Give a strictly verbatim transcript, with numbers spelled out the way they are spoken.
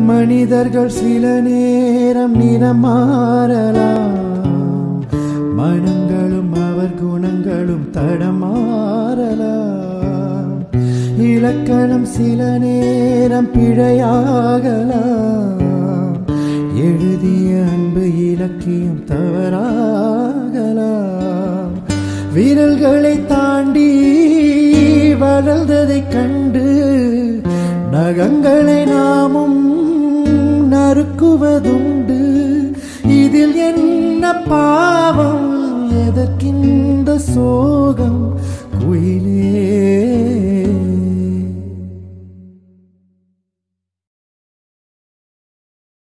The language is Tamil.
மனிதர்கள் சில நேரம் நிறம் மாறலாம், மனங்களும் அவர் குணங்களும் தடமாறலாம். இலக்கணம் சில நேரம் பிழையாகலாம், எழுதிய அன்பு இலக்கியம் தவறாகலாம். விரல்களை தாண்டி வளர்ந்ததை கண்டு நகங்களை நாமும் நறுக்குவதுண்டு. இதில் என்ன பாவம், எதற்கிந்த சோகம் குயிலே?